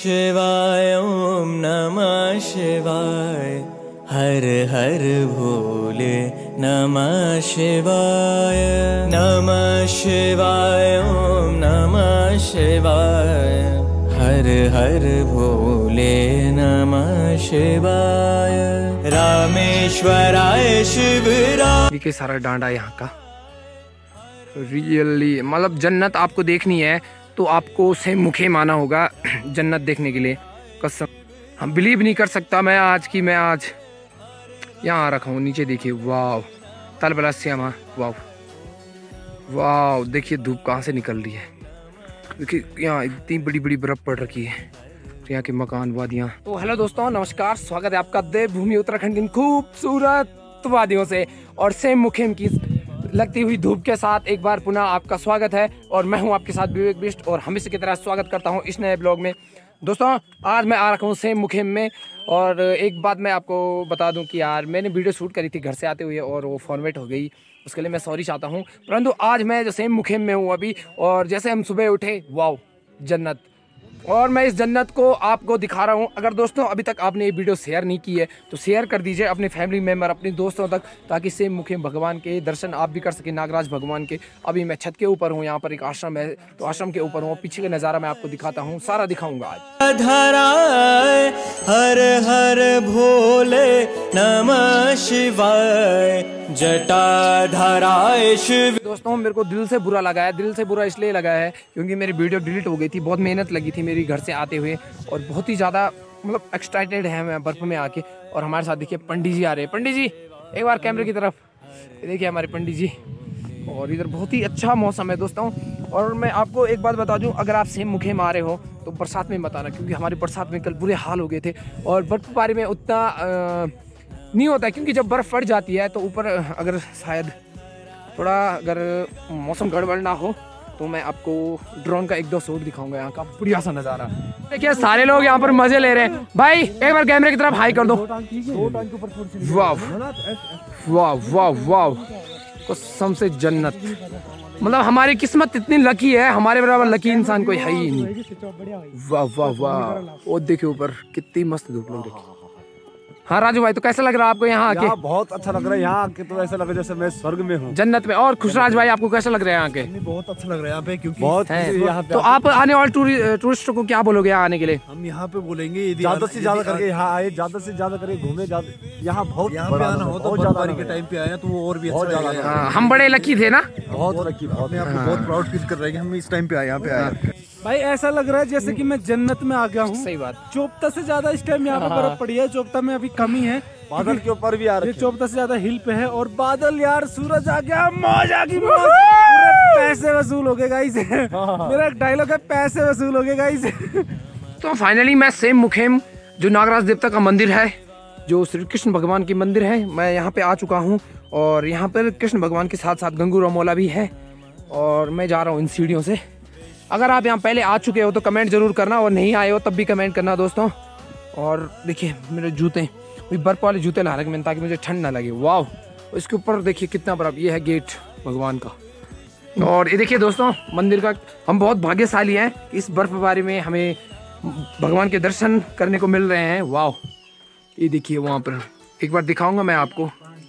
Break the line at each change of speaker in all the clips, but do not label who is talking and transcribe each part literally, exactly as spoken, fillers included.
शिवाय ओम नमः शिवाय हर हर भोले नमः शिवाय नमः शिवाय ओम नमः शिवाय हर हर भोले नमः शिवाय रामेश्वराय शिवराय।
के सारा डांडा यहाँ का रियली मतलब जन्नत आपको देखनी है तो आपको सेम मुखे माना होगा जन्नत देखने के लिए। कसम हम बिलीव नहीं कर सकता मैं आज की मैं आज यहाँ आ रखा हूँ। नीचे देखिए वाव तलबला श्यामा वाव वाव देखिए धूप कहाँ से निकल रही है। देखिए यहाँ इतनी बड़ी बड़ी बर्फ पड़ रखी है। यहाँ के मकान वादियाँ। तो हेलो दोस्तों नमस्कार, स्वागत है आपका देवभूमि उत्तराखंड की खूबसूरत वादियों से और सेम मुखेम की लगती हुई धूप के साथ एक बार पुनः आपका स्वागत है। और मैं हूं आपके साथ विवेक बिष्ट और हमेशा की तरह स्वागत करता हूं इस नए ब्लॉग में। दोस्तों आज मैं आ रखा हूं सेम मुखेम में और एक बात मैं आपको बता दूं कि यार मैंने वीडियो शूट करी थी घर से आते हुए और वो फॉर्मेट हो गई, उसके लिए मैं सॉरी चाहता हूं। परंतु आज मैं जो सेम मुखेम में हूँ अभी और जैसे हम सुबह उठे वाओ जन्नत, और मैं इस जन्नत को आपको दिखा रहा हूँ। अगर दोस्तों अभी तक आपने ये वीडियो शेयर नहीं की है तो शेयर कर दीजिए अपने फैमिली मेम्बर अपने दोस्तों तक, ताकि सेम मुखेम भगवान के दर्शन आप भी कर सकें, नागराज भगवान के। अभी मैं छत के ऊपर हूँ, यहाँ पर एक आश्रम है तो आश्रम के ऊपर हूँ। पीछे का नज़ारा मैं आपको दिखाता हूँ, सारा दिखाऊंगा आज।
धराय हर हर भोले नमः शिवाय जटाधराय शिव।
दोस्तों मेरे को दिल से बुरा लगा है, दिल से बुरा इसलिए लगा है क्योंकि मेरी वीडियो डिलीट हो गई थी। बहुत मेहनत लगी थी मेरी घर से आते हुए और बहुत ही ज़्यादा मतलब एक्साइटेड है मैं बर्फ में आके। और हमारे साथ देखिए पंडित जी आ रहे हैं। पंडित जी एक बार कैमरे की तरफ देखिए, हमारे पंडित जी। और इधर बहुत ही अच्छा मौसम है दोस्तों। और मैं आपको एक बात बता दूं, अगर आप सेम मुखेम आ रहे हो तो बरसात में मत आना, क्योंकि हमारी बरसात में कल बुरे हाल हो गए थे। और बर्फबारी में उतना आ, नहीं होता है, क्योंकि जब बर्फ़ पड़ जाती है तो ऊपर अगर शायद थोड़ा अगर मौसम गड़बड़ ना हो तो मैं आपको ड्रोन का एक दो शॉट दिखाऊंगा यहाँ का बढ़िया सा नज़ारा। देखिए सारे लोग यहाँ पर मजे ले रहे हैं। भाई एक बार कैमरे की तरफ हाई कर दो। वाह वाह वाह वाह कसम से जन्नत, मतलब हमारी किस्मत इतनी लकी है, हमारे बराबर लकी इंसान कोई है ही नहीं। वाह वाह वाह वो देखिए ऊपर कितनी मस्त धूप लग रही है। हाँ राजू भाई, तो कैसा लग रहा है आपको यहाँ आके?
बहुत अच्छा लग रहा है यहाँ आके, तो ऐसा लग रहा है जैसे मैं स्वर्ग में हूँ, जन्नत
में। और खुशराज भाई आपको कैसा लग रहा है यहाँ के?
बहुत अच्छा लग रहा है यहाँ पे, क्योंकि बहुत
यहाँ पे। तो आप आने वाले टूरिस्टों को क्या बोलोगे यहाँ आने के लिए?
हम यहाँ पे बोलेंगे ज्यादा से ज्यादा करके यहाँ आए, ज्यादा से ज्यादा करके घूमे। यहाँ बहुत आना हो तो बर्फबारी के टाइम पे आए तो वो और भी अच्छा।
हम बड़े लकी थे ना,
बहुत लकी, बहुत प्राउड फील कर रहे हैं हम इस टाइम पे आए यहाँ पे आए।
भाई ऐसा लग रहा है जैसे कि मैं जन्नत में आ गया हूँ।
सही बात।
चोपता से ज्यादा इस टाइम यहाँ पे बर्फ पड़ी है, चोपता में अभी कमी है,
बादल के ऊपर भी आ रहे हैं।
चोपता से ज्यादा हिल पे है और बादल यार, सूरज आ गया, मौज आ गई, पैसे वसूल हो गए गाइस। मेरा एक डायलॉग है, पैसे वसूल हो गए गाइस।
तो फाइनली मैं सेम मुखेम जो नागराज देवता का मंदिर है, जो श्री कृष्ण भगवान की मंदिर है, मैं यहाँ पे आ चुका हूँ। और यहाँ पर कृष्ण भगवान के साथ साथ गंगू रामोला भी है और मैं जा रहा हूँ इन सीढ़ियों से। अगर आप यहाँ पहले आ चुके हो तो कमेंट जरूर करना, और नहीं आए हो तब भी कमेंट करना दोस्तों। और देखिए मेरे जूते, वही बर्फ वाले जूते ला रखे मैंने ताकि मुझे ठंड ना लगे। वाह इसके ऊपर देखिए कितना बर्फ, ये है गेट भगवान का। और ये देखिए दोस्तों मंदिर का, हम बहुत भाग्यशाली हैं इस बर्फबारी में हमें भगवान के दर्शन करने को मिल रहे हैं। वाह ये देखिए वहाँ पर एक बार दिखाऊंगा मैं आपको।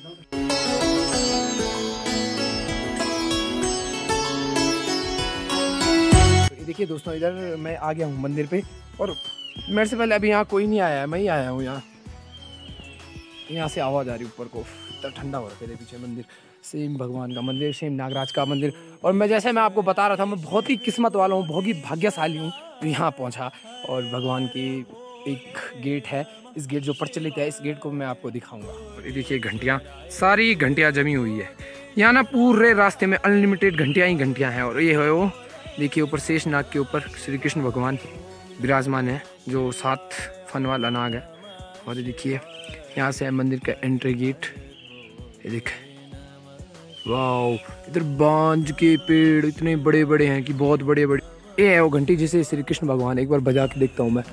देखिए दोस्तों इधर मैं आ गया हूँ मंदिर पे, और मेरे से पहले अभी यहाँ कोई नहीं आया है, मैं ही आया हूँ यहाँ। यहाँ से आवाज़ आ रही ऊपर को, इतना ठंडा हो रहा है पीछे मंदिर। सेम भगवान का मंदिर, सेम नागराज का मंदिर। और मैं जैसे मैं आपको बता रहा था, मैं बहुत ही किस्मत वाला हूँ, बहुत ही भाग्यशाली हूँ यहाँ पहुँचा। और भगवान की एक गेट है, इस गेट जो प्रचलित है, इस गेट को मैं आपको दिखाऊँगा। और ये देखिए घंटियाँ, सारी घंटियाँ जमी हुई है यहाँ ना, पूरे रास्ते में अनलिमिटेड घंटियाँ ही घंटियाँ हैं। और ये है वो देखिए ऊपर शेषनाग के ऊपर श्री कृष्ण भगवान विराजमान है, जो सात फन वाला नाग है। और ये देखिए यहाँ से है मंदिर का एंट्री गेट, ये देखिए वाओ। इधर बांज के पेड़ इतने बड़े बड़े हैं कि बहुत बड़े बड़े। ये है वो घंटी जिसे श्री कृष्ण भगवान, एक बार बजा के देखता हूँ मैं।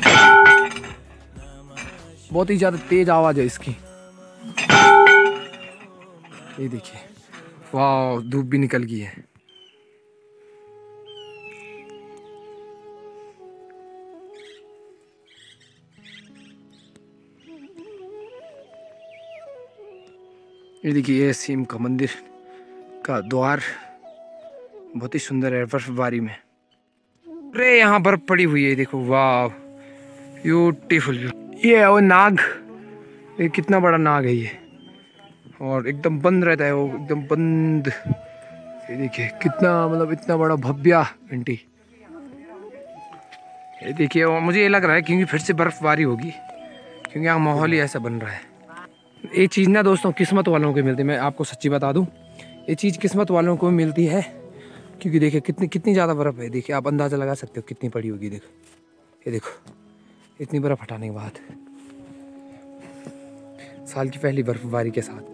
बहुत ही ज़्यादा तेज आवाज़ है इसकी, ये देखिए वाओ धूप भी निकल गई है। ये देखिए ये सीम का मंदिर का द्वार बहुत ही सुंदर है बर्फबारी में। अरे यहाँ बर्फ पड़ी हुई है, देखो वाह ब्यूटीफुल। ये है वो नाग, ये कितना बड़ा नाग है ये, और एकदम बंद रहता है वो, एकदम बंद। ये देखिए कितना मतलब इतना बड़ा भव्य घंटी। ये देखिए मुझे ये लग रहा है क्योंकि फिर से बर्फबारी होगी, क्योंकि यहाँ माहौल ही ऐसा बन रहा है। ये चीज़ ना दोस्तों किस्मत वालों को मिलती है, मैं आपको सच्ची बता दूं, ये चीज़ किस्मत वालों को मिलती है। क्योंकि देखिए कितनी कितनी ज़्यादा बर्फ़ है, देखिए आप अंदाज़ा लगा सकते हो कितनी पड़ी होगी। देखो ये देखो इतनी बर्फ़ हटाने के बाद, साल की पहली बर्फबारी के साथ।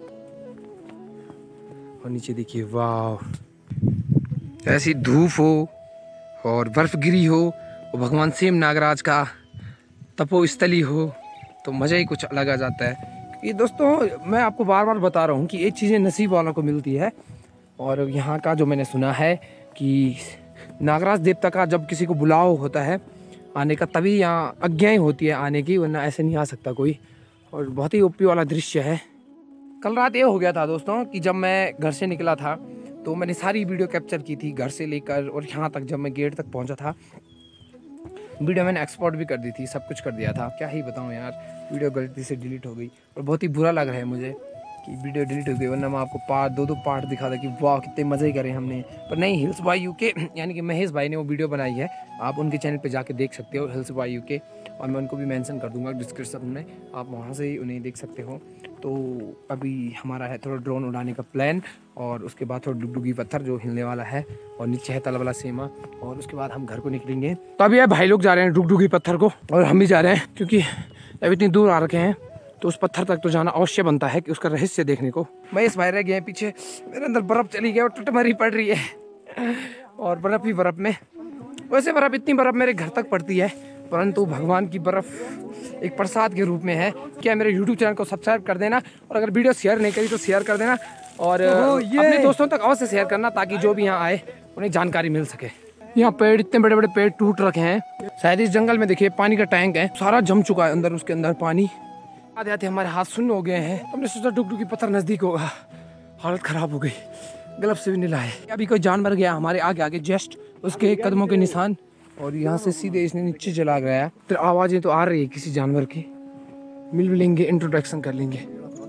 और नीचे देखिए वाह, ऐसी धूप हो और बर्फ़ गिरी हो और भगवान सेम नागराज का तपोस्थली हो तो मज़ा ही कुछ अलग आ जाता है। ये दोस्तों मैं आपको बार बार बता रहा हूँ कि ये चीज़ें नसीब वालों को मिलती है। और यहाँ का जो मैंने सुना है कि नागराज देवता का जब किसी को बुलाव होता है आने का, तभी यहाँ आज्ञाएँ होती है आने की, वरना ऐसे नहीं आ सकता कोई। और बहुत ही ओपी वाला दृश्य है। कल रात ये हो गया था दोस्तों कि जब मैं घर से निकला था तो मैंने सारी वीडियो कैप्चर की थी, घर से लेकर और यहाँ तक जब मैं गेट तक पहुँचा था। वीडियो मैंने एक्सपोर्ट भी कर दी थी, सब कुछ कर दिया था। क्या ही बताऊँ यार, वीडियो गलती से डिलीट हो गई और बहुत ही बुरा लग रहा है मुझे कि वीडियो डिलीट हो गई, वरना मैं आपको पार्ट दो दो पार्ट दिखा था कि वाह कितने मज़े करे हमने। पर नहीं, हिल्स बाय यूके यानी कि महेश भाई ने वो वीडियो बनाई है, आप उनके चैनल पे जाके देख सकते हो, हिल्स बाय यूके, और मैं उनको भी मेंशन कर दूंगा डिस्क्रिप्शन में, आप वहाँ से ही उन्हें देख सकते हो। तो अभी हमारा है थोड़ा ड्रोन उड़ाने का प्लान, और उसके बाद थोड़ा डुगडुगी पत्थर जो हिलने वाला है, और नीचे है तलवाला सीमा, और उसके बाद हम घर को निकलेंगे। तो अभी है भाई लोग जा रहे हैं डुगडुगी पत्थर को, और हम भी जा रहे हैं क्योंकि अभी इतनी दूर आ रखे हैं तो उस पत्थर तक तो जाना अवश्य बनता है कि उसका रहस्य देखने को। मैं इस भाई रह गए पीछे, मेरे अंदर बर्फ़ चली गई और टटमरी पड़ रही है, और बर्फ़ ही बर्फ़ में। वैसे बर्फ़ इतनी बर्फ़ मेरे घर तक पड़ती है, परंतु भगवान की बर्फ़ एक प्रसाद के रूप में है। क्या मेरे यूट्यूब चैनल को सब्सक्राइब कर देना, और अगर वीडियो शेयर नहीं करी तो शेयर कर देना, और अपने दोस्तों तक अवश्य शेयर करना ताकि जो भी यहाँ आए उन्हें जानकारी मिल सके। यहाँ पेड़, इतने बड़े बड़े पेड़ टूट रखे हैं। शायद इस जंगल में देखिए पानी का टैंक है, सारा जम चुका है अंदर, उसके अंदर पानी आते आते हमारे हाथ सुन्न हो गए हैं। हमने सोचा डुगडुगी पत्थर नजदीक होगा, हालत खराब हो गई, ग्लव्स से भी नहीं लाए। अभी कोई जानवर गया हमारे आगे आगे, जस्ट उसके कदमों के निशान, और यहाँ से सीधे इसने नीचे चला गया। फिर आवाजें तो आ रही है किसी जानवर की, मिल भी लेंगे, इंट्रोडक्शन कर लेंगे।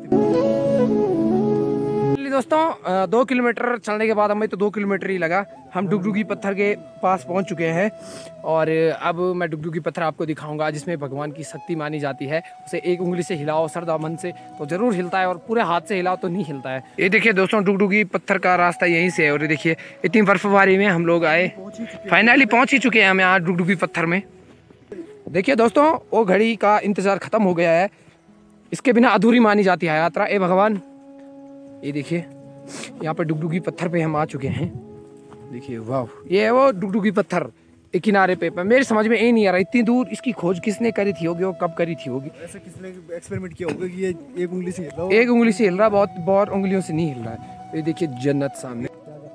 दोस्तों दो किलोमीटर चलने के बाद हमें तो दो किलोमीटर ही लगा, हम डुगडुगी पत्थर के पास पहुंच चुके हैं। और अब मैं डुगडुगी पत्थर आपको दिखाऊंगा जिसमें भगवान की शक्ति मानी जाती है। उसे एक उंगली से हिलाओ श्रद्धा मन से तो जरूर हिलता है, और पूरे हाथ से हिलाओ तो नहीं हिलता है। ये देखिए दोस्तों डुगडुगी पत्थर का रास्ता यहीं से है, और ये देखिए इतनी बर्फबारी में हम लोग आए, फाइनली पहुँच ही चुके हैं हम यहाँ डुगडुगी पत्थर में। देखिए दोस्तों वो घड़ी का इंतजार खत्म हो गया है, इसके बिना अधूरी मानी जाती है यात्रा। ए भगवान, ये देखिए यहाँ पे डुगडुगी पत्थर पे हम आ चुके हैं। देखिए वाह, ये है वो डुगडुगी पत्थर एक किनारे पे। मेरे समझ में ये नहीं आ रहा इतनी दूर इसकी खोज किसने करी थी होगी, और कब करी थी होगी।
ऐसा किसने एक्सपेरिमेंट किया होगा कि ये एक उंगली से हिल रहा हो?
एक उंगली से हिल रहा, बहुत बहुत उंगलियों से नहीं हिल रहा है। ये देखिए जन्नत सामने,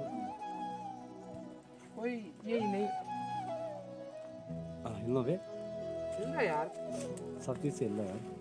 कोई यही नहीं
हिल लो बे,
हिल रहा यार,
सब चीज से हिल रहा है।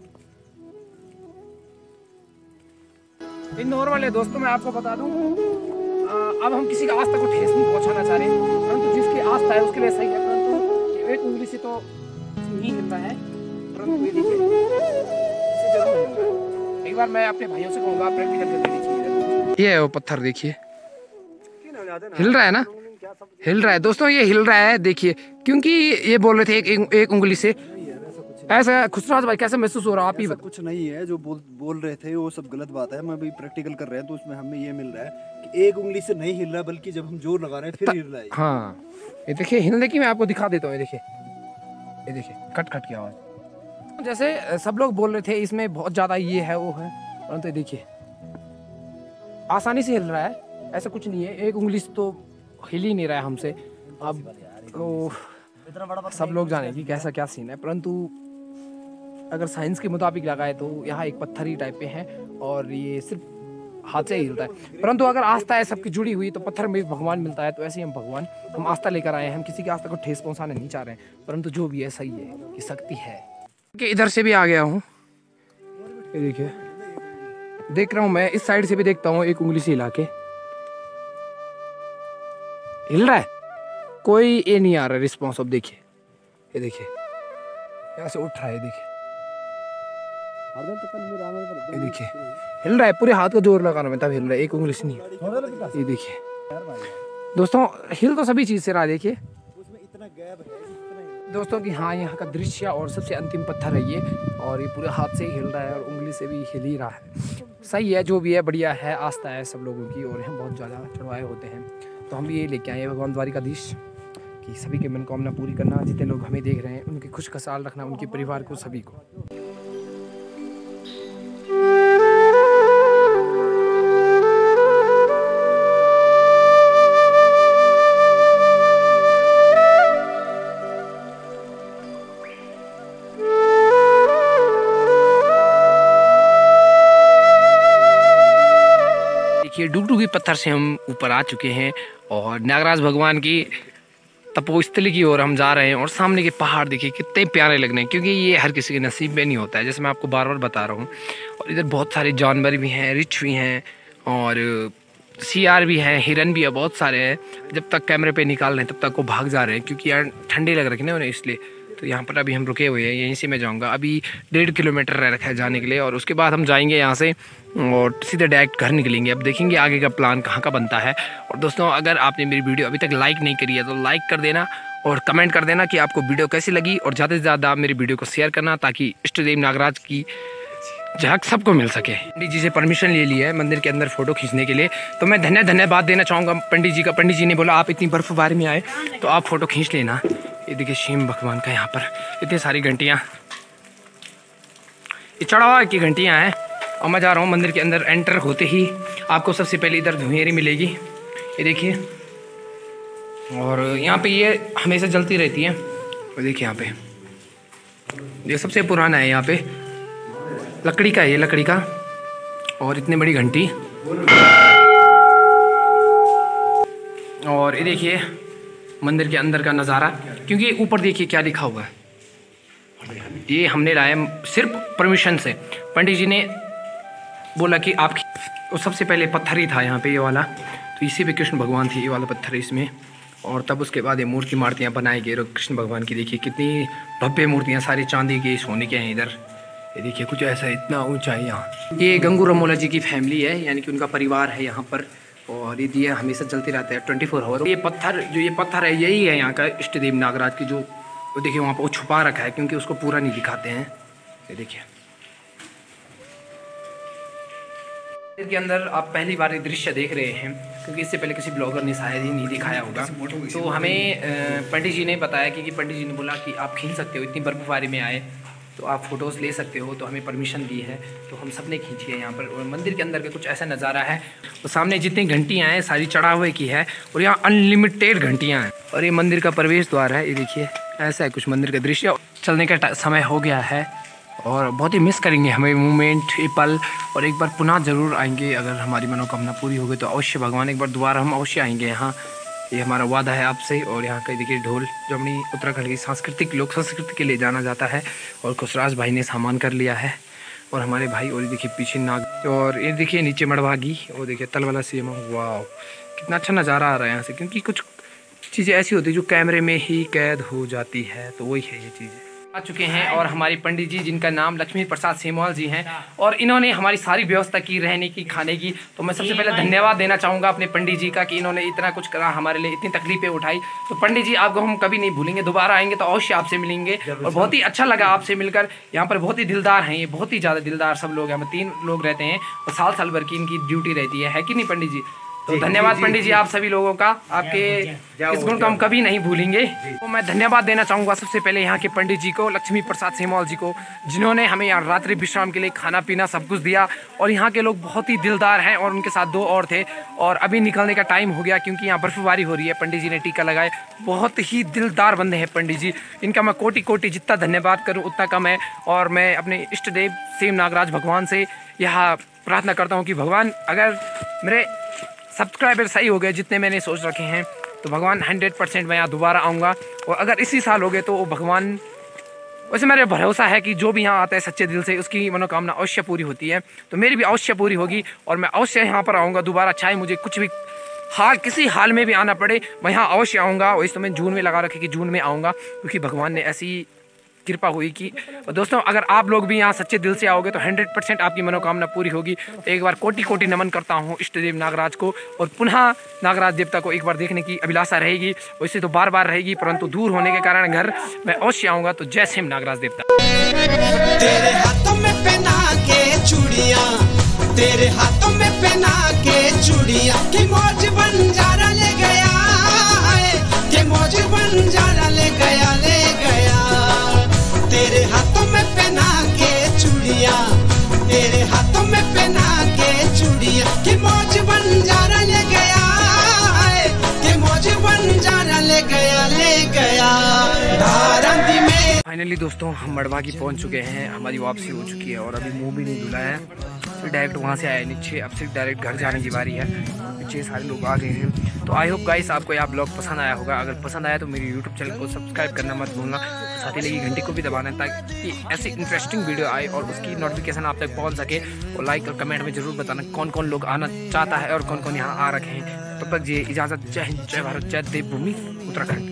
ये नॉर्मल है दोस्तों, मैं आपको बता दूं। आ, अब हम किसी का आस्था को ठेस नहीं पहुंचाना चाह रहे, परंतु जिसकी आस्था है उसके लिए सही है। परंतु एक उंगली से तो नहीं हिलता है, परंतु ये देखिए इससे जरूर हिल रहा है। एक बार मैं अपने भाइयों से कहूँगा प्रैक्टिकल करके देखिए। ये है वो पत्थर, देखिए हिल रहा है ना, हिल रहा है दोस्तों, ये हिल रहा है देखिए, क्योंकि ये बोल रहे थे एक, एक उंगली से। ऐसा खुशराज भाई कैसे महसूस हो रहा है आप ही?
कुछ नहीं है, जो बोल बोल रहे थे वो सब गलत बात है। मैं अभी प्रैक्टिकल कर रहे हैं तो उसमें हमें ये मिल रहा है कि एक उंगली से नहीं हिल रहा, बल्कि जब हम जोर लगा रहे हैं फिर हिल रहा है।
हाँ ये देखिए हिलने की मैं आपको दिखा देता हूँ। ये देखिए, ये देखिए खट खट की आवाज। जैसे सब लोग बोल रहे थे इसमें बहुत ज्यादा ये है वो है, परंतु तो देखिए आसानी से हिल रहा है, ऐसा कुछ नहीं है। एक उंगली से तो हिल ही नहीं रहा है हमसे। अब तो सब लोग जाने की कैसा क्या सीन है, परंतु अगर साइंस के मुताबिक लगाए तो यहाँ एक पत्थर ही टाइप पे है, और ये सिर्फ हाथ से ही हिलता है। परंतु अगर आस्था है सबकी जुड़ी हुई तो पत्थर में भगवान मिलता है। तो ऐसे ही हम भगवान, हम आस्था लेकर आए हैं, हम किसी की आस्था को ठेस पहुंचाना नहीं चाह रहे हैं, परंतु जो भी है सही है कि शक्ति है। कि इधर से भी आ गया हूँ, ये देखिए देख रहा हूँ मैं, इस साइड से भी देखता हूँ, एक उंगली से हिला के हिल रहा है, कोई ये नहीं आ रहा रिस्पॉन्स। अब देखिए, ये देखिए यहाँ से उठ रहा है, देखिए ये देखिए हिल रहा है, पूरे हाथ का जोर लगाना मैं तब हिल रहा है, एक उंगली से नहीं। ये देखिए दोस्तों, हिल तो सभी चीज से रहा। देखिए दोस्तों कि हाँ, यहाँ का दृश्य और सबसे अंतिम पत्थर है ये, और ये पूरे हाथ से ही हिल रहा है और उंगली से भी हिल ही रहा है। सही है, जो भी है बढ़िया है, आस्था है सब लोगों की, और यहाँ बहुत ज़्यादा चढ़वाए होते हैं। तो हम भी ये लेके आए हैं भगवान द्वारिकाधीश कि सभी की मनोकामना पूरी करना, जितने लोग हमें देख रहे हैं उनकी खुश खसाल रखना, उनके परिवार को, सभी को। देखिए डुगडुगी पत्थर से हम ऊपर आ चुके हैं और नागराज भगवान की तपोस्थली की ओर हम जा रहे हैं। और सामने के पहाड़ देखिए कितने प्यारे लग रहे हैं, क्योंकि ये हर किसी के नसीब में नहीं होता है, जैसे मैं आपको बार बार बता रहा हूँ। और इधर बहुत सारे जानवर भी हैं, रिछ भी हैं, और सियार भी हैं, हिरन भी है, बहुत सारे हैं। जब तक कैमरे पे निकाल रहे हैं तब तक वो भाग जा रहे हैं, क्योंकि यार ठंडी लग रखी ना उन्हें, इसलिए। तो यहाँ पर अभी हम रुके हुए हैं, यहीं से मैं जाऊँगा। अभी डेढ़ किलोमीटर रह रखा है जाने के लिए, और उसके बाद हम जाएंगे यहाँ से और सीधे डायरेक्ट घर निकलेंगे। अब देखेंगे आगे का प्लान कहाँ का बनता है। और दोस्तों, अगर आपने मेरी वीडियो अभी तक लाइक नहीं करी है तो लाइक कर देना, और कमेंट कर देना कि आपको वीडियो कैसी लगी, और ज़्यादा से ज़्यादा मेरी वीडियो को शेयर करना, ताकि इष्टदेव नागराज की झलक सबको मिल सके। पंडित जी से परमिशन ले ली है मंदिर के अंदर फ़ोटो खींचने के लिए, तो मैं धन्य धन्यवाद देना चाहूँगा पंडित जी का। पंडित जी ने बोला आप इतनी बर्फबारी में आए तो आप फ़ोटो खींच लेना। ये देखिए शिव भगवान का यहाँ पर इतनी सारी घंटियाँ, ये चढ़ावा की घंटियाँ हैं। और मैं जा रहा हूँ मंदिर के अंदर। एंटर होते ही आपको सबसे पहले इधर धुएरी मिलेगी, ये देखिए, और यहाँ पे ये हमेशा जलती रहती है। और देखिए यहाँ पे ये सबसे पुराना है, यहाँ पे लकड़ी का है, ये लकड़ी का, और इतनी बड़ी घंटी। और ये देखिए मंदिर के अंदर का नज़ारा, क्योंकि ऊपर देखिए क्या लिखा हुआ है, ये हमने लाया सिर्फ परमिशन से। पंडित जी ने बोला कि आप, वो सबसे पहले पत्थर ही था यहाँ पे, ये वाला, तो इसी पे कृष्ण भगवान थे, ये वाला पत्थर है इसमें। और तब उसके बाद ये मूर्ति मार्तियाँ बनाई गई कृष्ण भगवान की। देखिए कितनी भव्य मूर्तियाँ, सारी चांदी की, सोने के हैं इधर। ये देखिए कुछ ऐसा इतना ऊंचा है यहाँ। ये गंगू रमोला जी की फैमिली है, यानी कि उनका परिवार है यहाँ पर, और ये दिया हमेशा चलते रहते हैं ट्वेंटी फोर आवर। ये पत्थर, जो ये पत्थर है, यही है यहाँ का इष्टदेव नागराज की, जो वो देखिए वहाँ पर वो छुपा रखा है, क्योंकि उसको पूरा नहीं दिखाते हैं। ये देखिए के अंदर आप पहली बार ये दृश्य देख रहे हैं, क्योंकि इससे पहले किसी ब्लॉगर ने शायद ही नहीं दिखाया होगा। तो हमें पंडित जी ने बताया कि, कि पंडित जी ने बोला कि आप खींच सकते हो, इतनी बर्फबारी में आए तो आप फ़ोटोज़ ले सकते हो, तो हमें परमिशन दी है, तो हम सब ने खींची है यहाँ पर। और मंदिर के अंदर का कुछ ऐसा नज़ारा है, तो सामने जितनी घंटियाँ हैं सारी चढ़ावे की है, और यहाँ अनलिमिटेड घंटियाँ हैं। और ये मंदिर का प्रवेश द्वार है, ये देखिए ऐसा है कुछ मंदिर का दृश्य। चलने का समय हो गया है, और बहुत ही मिस करेंगे हमें मूवमेंट, ये पल। और एक बार पुनः ज़रूर आएंगे, अगर हमारी मनोकामना पूरी हो गई तो अवश्य भगवान एक बार दोबारा हम अवश्य आएंगे यहाँ, ये हमारा वादा है आपसे। और यहाँ का देखिए ढोल, जो अपनी उत्तराखंड की सांस्कृतिक लोक संस्कृति के लिए जाना जाता है, और खुशराज भाई ने सामान कर लिया है, और हमारे भाई। और ये देखिए पीछे नाग, और ये देखिए नीचे मड़वागी, और देखिए तल वाला सीमा। वाह कितना अच्छा नज़ारा आ रहा है यहाँ से, क्योंकि कुछ चीज़ें ऐसी होती है जो कैमरे में ही कैद हो जाती है, तो वही है ये चीज़ें। आ चुके हैं, और हमारे पंडित जी, जिनका नाम लक्ष्मी प्रसाद सेमवाल जी हैं, और इन्होंने हमारी सारी व्यवस्था की, रहने की, खाने की। तो मैं सबसे पहले धन्यवाद देना चाहूँगा अपने पंडित जी का, कि इन्होंने इतना कुछ करा हमारे लिए, इतनी तकलीफें उठाई। तो पंडित जी आपको हम कभी नहीं भूलेंगे, दोबारा आएंगे तो अवश्य आपसे मिलेंगे। और बहुत ही अच्छा लगा आपसे मिलकर। यहाँ पर बहुत ही दिलदार हैं ये, बहुत ही ज़्यादा दिलदार सब लोग हैं। हम तीन लोग रहते हैं, और साल साल भर की इनकी ड्यूटी रहती है, है कि नहीं पंडित जी? तो धन्यवाद पंडित जी आप सभी लोगों का, आपके इस गुण को हम कभी नहीं भूलेंगे। तो मैं धन्यवाद देना चाहूँगा सबसे पहले यहाँ के पंडित जी को, लक्ष्मी प्रसाद सेमवाल जी को, जिन्होंने हमें यहाँ रात्रि विश्राम के लिए खाना पीना सब कुछ दिया। और यहाँ के लोग बहुत ही दिलदार हैं, और उनके साथ दो और थे। और अभी निकलने का टाइम हो गया, क्योंकि यहाँ बर्फबारी हो रही है। पंडित जी ने टीका लगाए, बहुत ही दिलदार बंदे हैं पंडित जी, इनका मैं कोटि कोटि जितना धन्यवाद करूँ उतना कम है। और मैं अपने इष्ट देव सेम नागराज भगवान से यह प्रार्थना करता हूँ कि भगवान, अगर मेरे सब्सक्राइबर सही हो गए जितने मैंने सोच रखे हैं, तो भगवान हंड्रेड परसेंट मैं यहाँ दोबारा आऊँगा। और अगर इसी साल हो गए तो भगवान वैसे मेरे भरोसा है कि जो भी यहाँ आता है सच्चे दिल से उसकी मनोकामना अवश्य पूरी होती है। तो मेरी भी अवश्य पूरी होगी और मैं अवश्य यहाँ पर आऊँगा दोबारा, चाहे मुझे कुछ भी हाल किसी हाल में भी आना पड़े, मैं यहाँ अवश्य आऊँगा। वैसे तो मैं जून में लगा रखे कि जून में आऊँगा, क्योंकि भगवान ने ऐसी कृपा हुई कि दोस्तों अगर आप लोग भी यहाँ सच्चे दिल से आओगे तो हंड्रेड परसेंट आपकी मनोकामना पूरी होगी। तो एक बार कोटि कोटि नमन करता हूँ इष्ट देव नागराज को, और पुनः नागराज देवता को एक बार देखने की अभिलाषा रहेगी। वैसे तो बार बार रहेगी, परंतु दूर होने के कारण घर मैं अवश्य आऊँगा। तो जय सिंह नागराज देवता।
तेरे हाथों में पहना के चूड़ियाँ, तेरे हाथों में पहना के चूड़ियाँ, कि मौज बंजारा ले गया, कि मौज बंजारा ले गया, ले गया। तेरे हाथों में पहना के चूड़ियाँ, तेरे हाथों में पहना के चूड़ियाँ, कि मौज बंजारा ले गया, कि मौज बंजारा ले गया, ले गया। धारंदी में
फाइनली दोस्तों हम मड़वा की पहुंच चुके हैं, हमारी वापसी हो चुकी है और अभी मुंह भी नहीं धुला है, फिर डायरेक्ट वहां से आए नीचे। अब सिर्फ डायरेक्ट घर जाने की बारी है, पीछे सारे लोग आ गए हैं। तो आई होप गाइस आपको यह ब्लॉग पसंद आया होगा। अगर पसंद आया तो मेरे यूट्यूब चैनल को सब्सक्राइब करना मत भूलना, साथ ही लगी घंटी को भी दबाना ताकि ऐसी इंटरेस्टिंग वीडियो आए और उसकी नोटिफिकेशन आप तक पहुँच सके। और लाइक और कमेंट में जरूर बताना कौन कौन लोग आना चाहता है और कौन कौन यहाँ आ रखे हैं। तब तक जी इजाज़त, जय हिंद, जय भारत, जय देवभूमि उत्तराखंड।